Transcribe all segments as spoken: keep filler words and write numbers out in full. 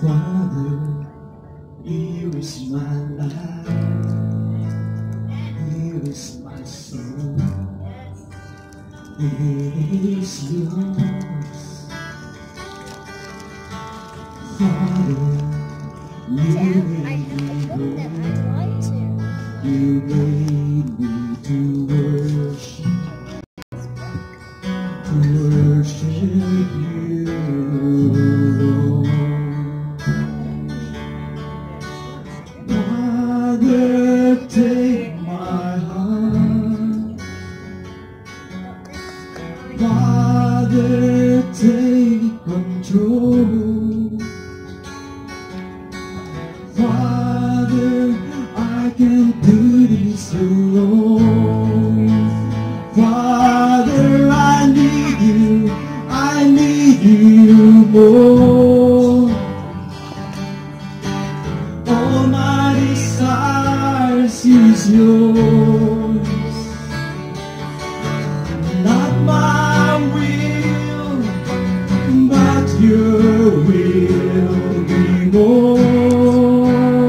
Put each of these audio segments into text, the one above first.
Father, here is my life, here is my soul, it is yours. Father, you made me whole, you made me to worship, to worship you alone. Father, take my heart, Father, take control. Father, I can't do this alone. Father, I need you, I need you more. All my desires is yours, not my will, but your will be more.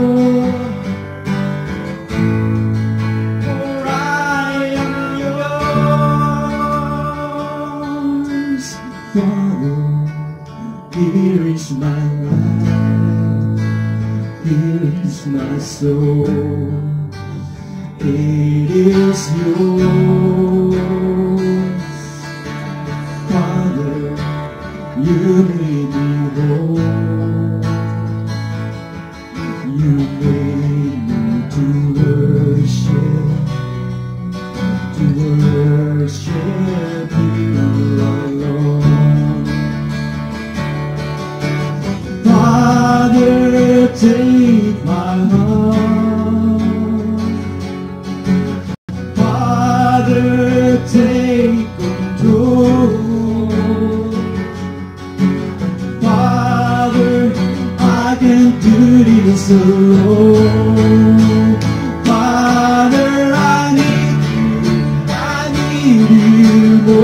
For I am yours. Father, here is my life, here is my soul, it is yours. Father, you made me whole, you made me to worship, to worship you alone. Father, take my heart, Father, take control. Father, I can't do this alone. Father, I need you, I need you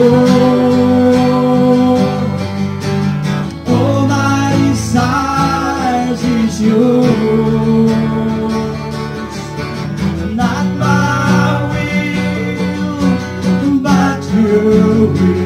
more. All my desires is yours, not my will, but your will.